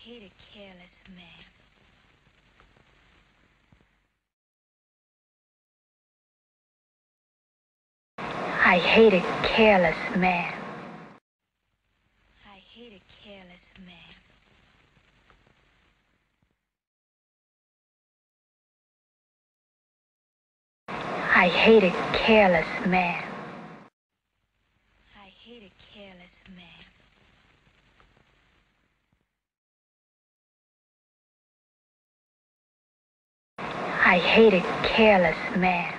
hate a careless man. I hate a careless man. I hate a careless man. I hate a careless man. I hate a careless man. I hate a careless man.